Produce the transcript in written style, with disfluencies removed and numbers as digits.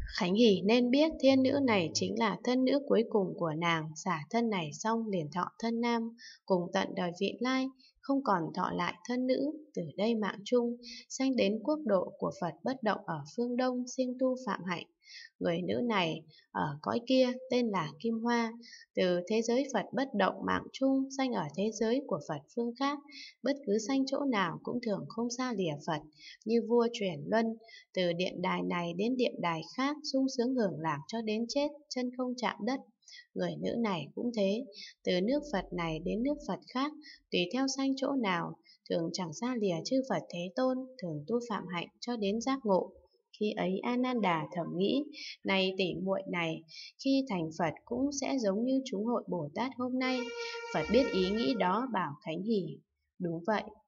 Khánh Hỷ nên biết thiên nữ này chính là thân nữ cuối cùng của nàng, xả thân này xong liền thọ thân nam, cùng tận đời vị lai, không còn thọ lại thân nữ, từ đây mạng chung, sanh đến quốc độ của Phật bất động ở phương Đông, sinh tu phạm hạnh. Người nữ này ở cõi kia tên là Kim Hoa, từ thế giới Phật bất động mạng chung sanh ở thế giới của Phật phương khác, bất cứ sanh chỗ nào cũng thường không xa lìa Phật, như vua chuyển luân, từ điện đài này đến điện đài khác sung sướng hưởng lạc cho đến chết, chân không chạm đất. Người nữ này cũng thế, từ nước Phật này đến nước Phật khác, tùy theo sanh chỗ nào, thường chẳng xa lìa chư Phật Thế Tôn, thường tu phạm hạnh cho đến giác ngộ. Khi ấy A Nan Đà thầm nghĩ, này tỷ muội này, khi thành Phật cũng sẽ giống như chúng hội Bồ Tát hôm nay. Phật biết ý nghĩ đó bảo Khánh Hỷ, đúng vậy,